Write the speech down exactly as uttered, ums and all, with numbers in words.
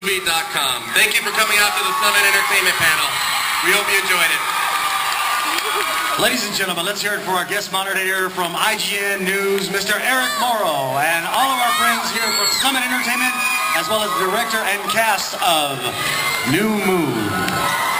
dot com. Thank you for coming out to the Summit Entertainment panel. We hope you enjoyed it. Ladies and gentlemen, let's hear it for our guest moderator from I G N News, Mister Eric Morrow, and all of our friends here from Summit Entertainment, as well as the director and cast of New Moon.